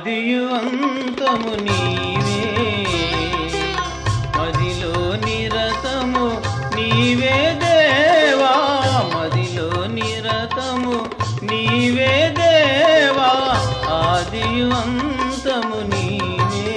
ఆదియు అంతము నీవే, మదిలో నిరతము నీవే దేవా, మదిలో నిరతము నీవే దేవా, ఆదియు అంతము నీవే.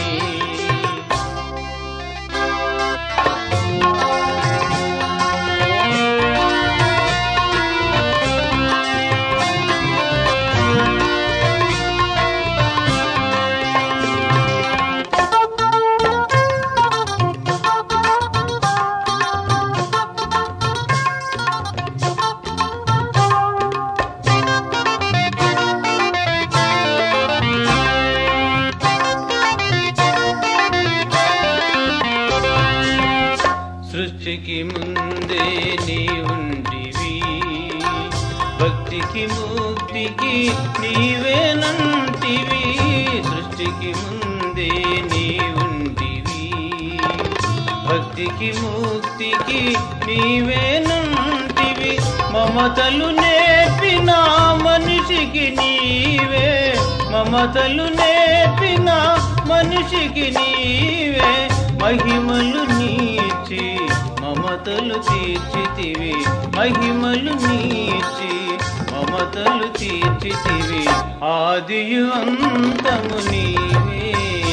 సృష్టికి ముందే నీ ఉంటివి, భక్తికి ముక్తికి నీవేనంటివి. సృష్టికి ముందే నీ ఉంటివి, భక్తికి ముక్తికి నీవేనంటివి. మమతలు నేర్పిన మనిషికి నీవే, మమతలు నేర్పిన మనిషికి నీవే. మహిమలు నీచి మమతలు తీర్చితివి, మహిమలు నీచి మమతలు తీర్చితివి. ఆదియు అంతము నీవే,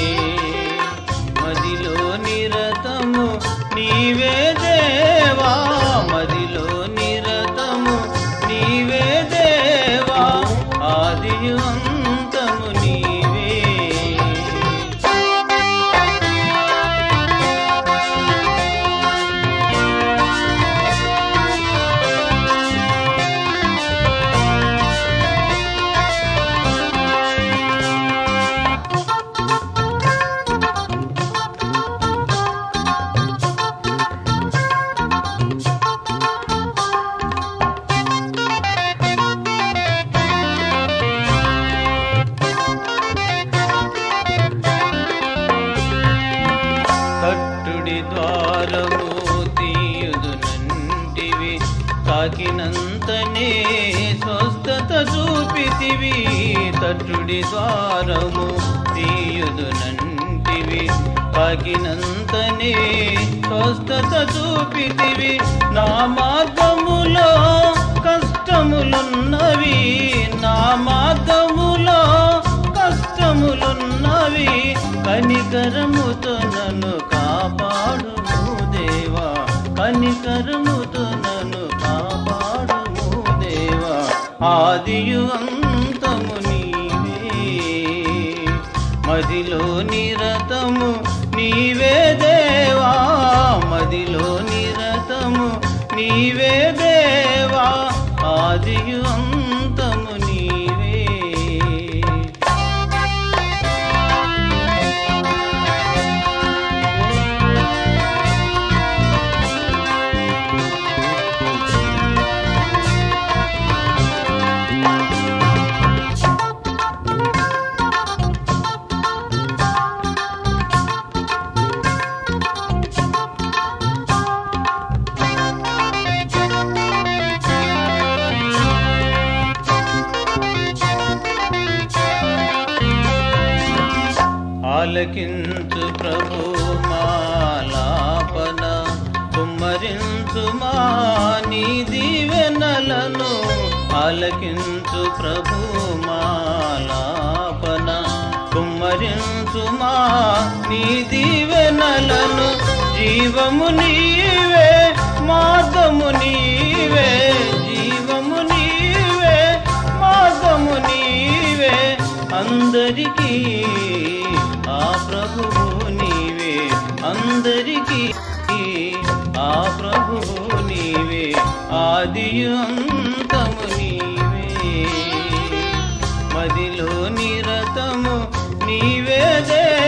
మదిలో నిరతము నీవే దేవా, మదిలో నిరతము నీవే దేవా, ఆదియు అంతము నీవే. తట్టుడి ద్వారము తీయుదునంటివి, తాకినంతనే స్వస్థత చూపితివి. తట్టుడి ద్వారము తీయుదునంటివి, తాకినంతనే స్వస్థత చూపితివి. నా మార్గములో కష్టములున్నవి, నా మార్గములో కష్టములున్నవి. కనికరముతో నన్ను కాపాడుము దేవా, కనికరముతో నన్ను కాపాడుము దేవా, ఆదియు అంతము నీవే. మదిలో నిరతము నీవే దేవా, మదిలో నిరతము నీవే దేవా, ఆదియు అంతము నీవే. ఆలకించు ప్రభు మాలాపన, కుమ్మరించు మా నీ దీవెనలను. ఆలకించు ప్రభు మాలాపన, కుమ్మరించు మా నీ దీవెనలను. జీవము నీవే, మార్గము నీవే, జీవము నీవే, మార్గము నీవే. అందరికీ ఆ ప్రభువు నీవే, అందరికీ ఆ ప్రభువు నీవే, ఆదియు అంతము నీవే. మదిలో నిరతము నీవే దేవా.